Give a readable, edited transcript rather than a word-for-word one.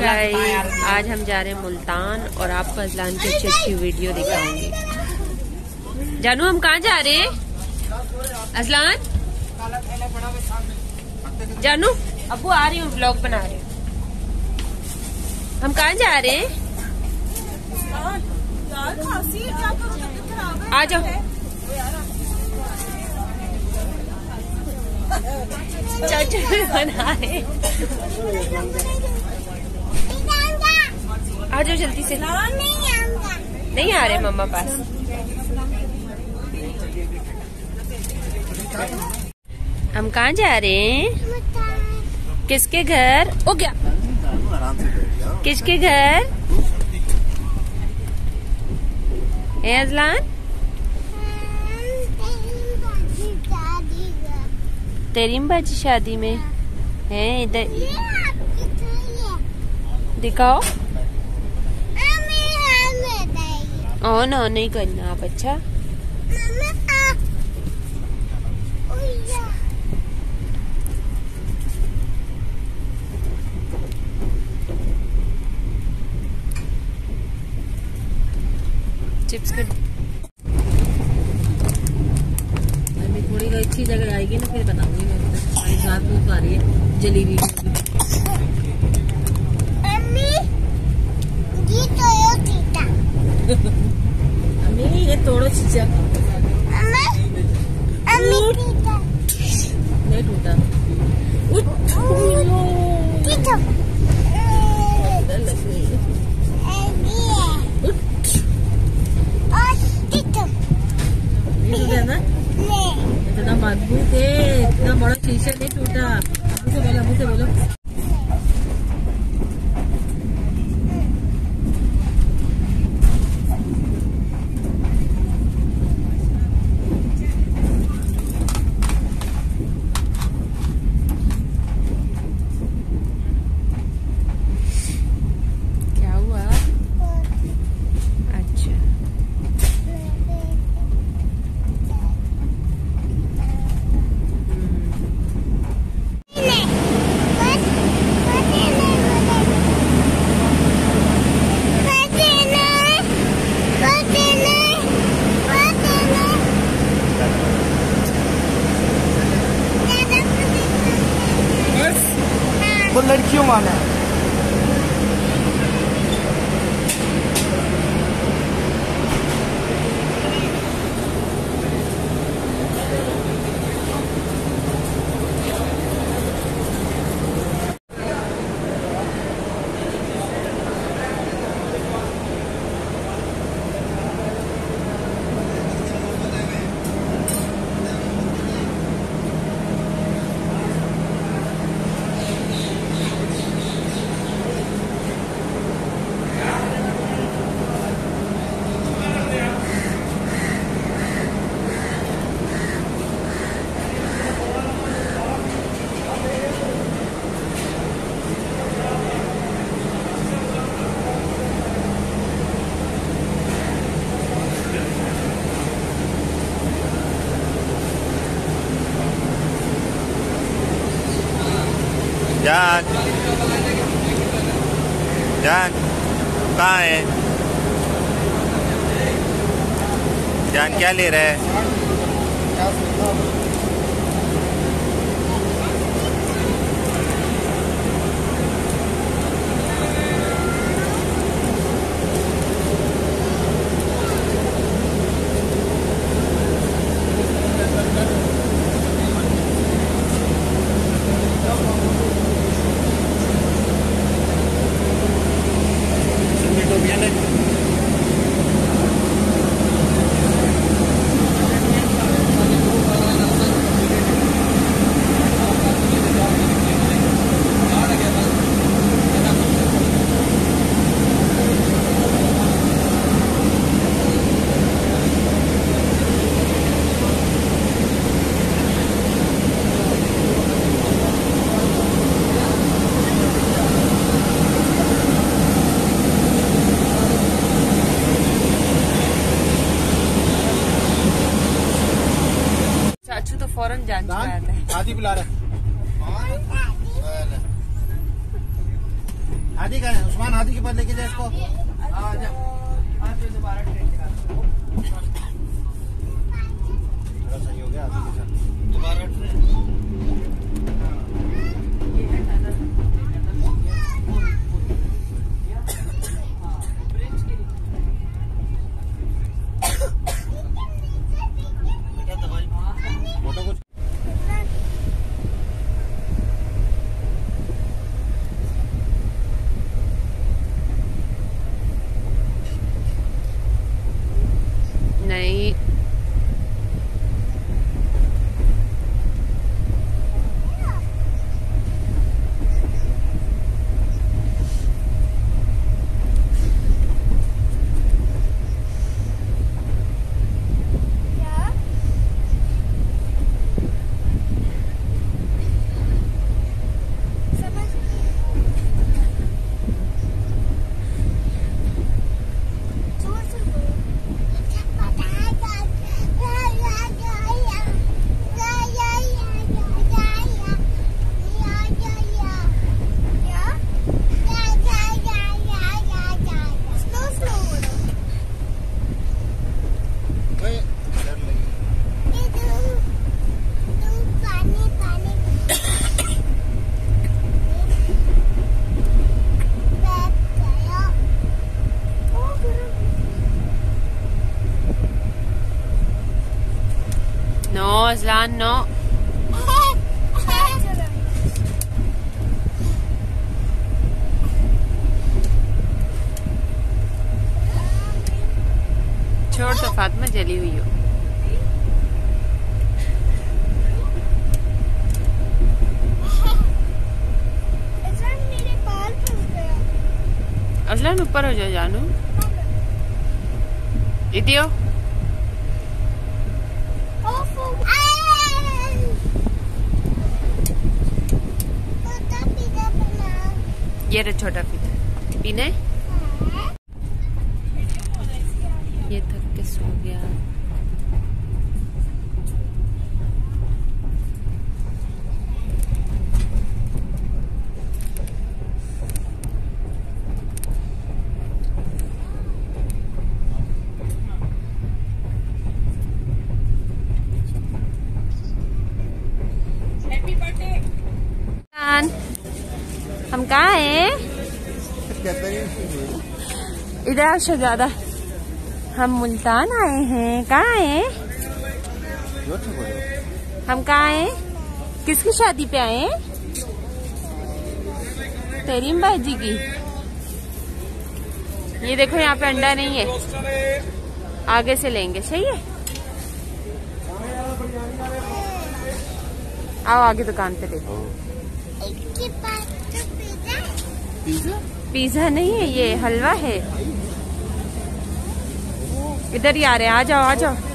Guys, आज हम जा रहे हैं मुल्तान और आपको अजलान की अच्छी अच्छी वीडियो दिखाएंगे। जानू हम कहाँ जा रहे हैं? अजलान, जानू अबू आ रही हूँ, व्लॉग बना रही हूँ। हम कहाँ जा रहे हैं? आ जाओ। चाचा बना रहे, आ जाओ जल्दी से। नहीं आ रहे मम्मा पास। हम कहाँ जा रहे हैं? किसके घर? ओ क्या, किसके घर है अजलान? तेरी बाजी शादी में है। इधर दिखाओ। ओ नो, नहीं करना आप। अच्छा चिप्स कर। अभी थोड़ी अच्छी जगह आएगी ना फिर बनाऊंगी मैं। रात में तो आ रही है जलेबी। अम्मी ये तोड़ो चीजा। नहीं टूटा। इतना मजबूत है, इतना बड़ा शीशा नहीं टूटा। मुझसे बोलो। क्या हुआ? अच्छा वो लड़कियों वाला है। जान जान कहाँ है? जान क्या ले रहा है? फौरन जान चुका है। आदि बुला रहा है। हाथी का है, उस्मान हाथी के पास लेके जाए इसको। दोबारा ट्रेन सही हो गया हाथी के साथ दोबारा ट्रेन। फोटो कुछ नहीं, नो अज़लान नो। छोड़ तो फातिमा, जली हुई हो। अज़लान ऊपर हो जाओ जानू। इडियो ये रहा छोटा पीना पीना है। ये थक के सो गया। Happy birthday. हम कहाँ हैं? इधर शहजादा, हम मुल्तान आए हैं। कहाँ हैं? हम कहाँ हैं? किसकी शादी पे आए हैं? तेरीम बाजी की। ये देखो यहाँ पे अंडा नहीं है, आगे से लेंगे। सही है, आओ आगे दुकान पे देखो। पिज्जा नहीं है, ये हलवा है। इधर ही आ रहे हैं, आ जाओ आ जाओ।